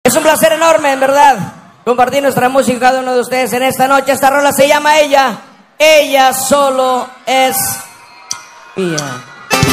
Es un placer enorme, en verdad, compartir nuestra música con cada uno de ustedes en esta noche. Esta rola se llama Ella. Ella solo es mía.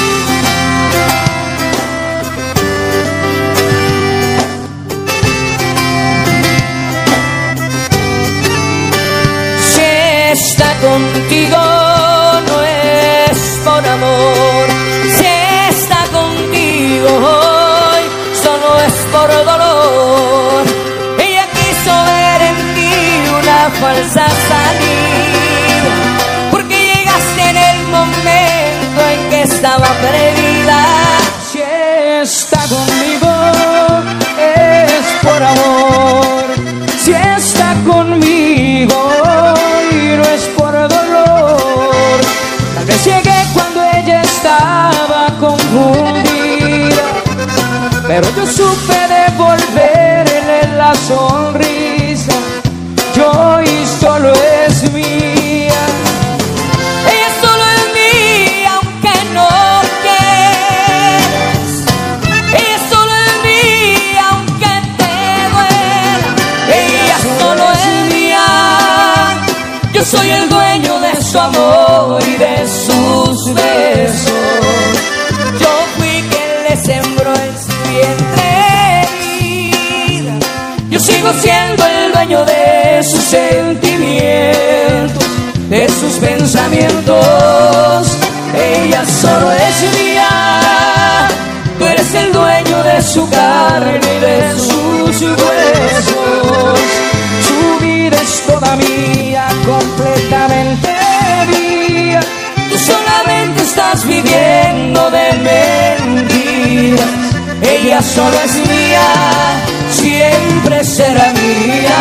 Si está contigo no es por amor. Si está contigo hoy solo es por dolor. Ella quiso ver en ti una falsa salida, porque llegaste en el momento en que estaba perdida. Si está conmigo es por amor. Si está conmigo y no es por dolor. Tal vez llegué cuando ella estaba confundida, pero yo supe devolverle la sonrisa. Yo y solo es mía. Ella solo es mía aunque no quieras. Ella solo es mía aunque te duela. Ella solo es mía. Yo soy el dueño de su amor y de sus besos. Yo fui quien le sembró en su vientre vida. Yo sigo siendo el dueño de sus sentimientos, de sus pensamientos. Ella solo es mía. Tú eres el dueño de su carne y de sus huesos. Su vida es toda mía, completamente mía. Tú solamente estás viviendo de mentiras. Ella solo es mía, siempre será mía.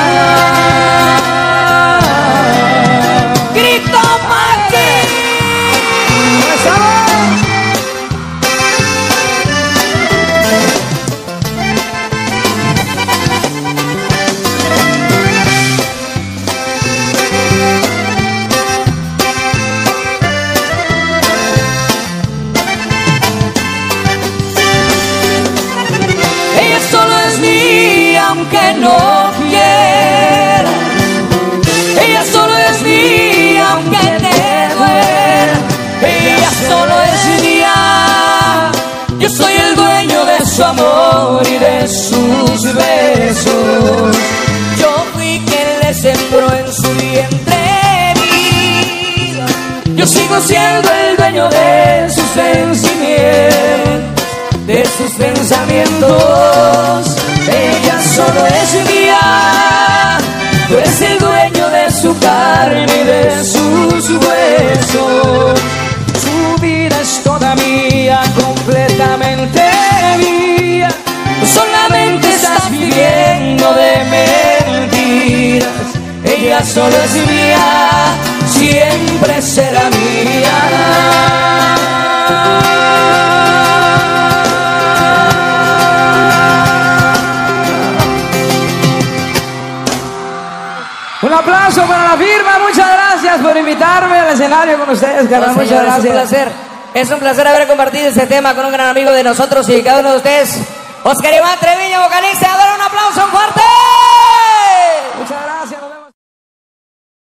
¡Grito Maki! Ella solo es mía aunque no quiera. Ella solo es mía aunque te duela. Ella solo es mía. Yo soy el dueño de su amor y de sus besos. Yo fui quien le sembró en su vientre vida. Yo sigo siendo el dueño de sus sentimientos, de sus pensamientos. Ella solo es mía. Tú eres el dueño de su carne y de sus huesos. Su vida es toda mía, completamente mía. Tú solamente estás viviendo de mentiras. Ella solo es mía, siempre será mía. Un aplauso para la firma, muchas gracias por invitarme al escenario con ustedes, carnal. No, Muchas señor, gracias. Es un placer haber compartido este tema con un gran amigo de nosotros y cada uno de ustedes, Oscar Iván Treviño, vocalista. A dar un aplauso fuerte.